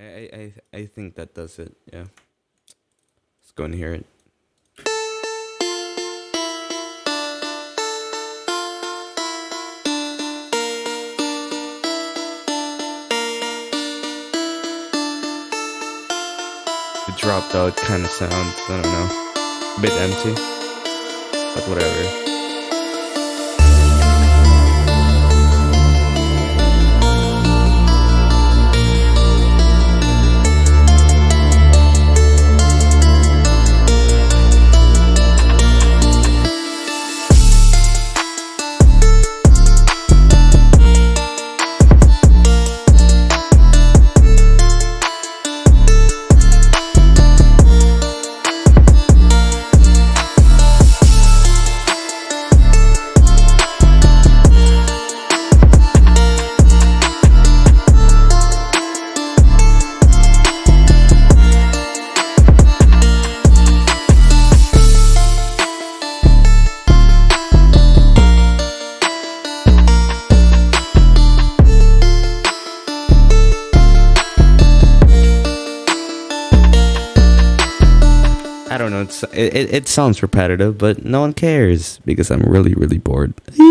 I think that does it. Yeah. Let's go and hear it. The dropped out kind of sounds, I don't know, a bit empty, but whatever. I don't know, it sounds repetitive, but no one cares because I'm really, really bored.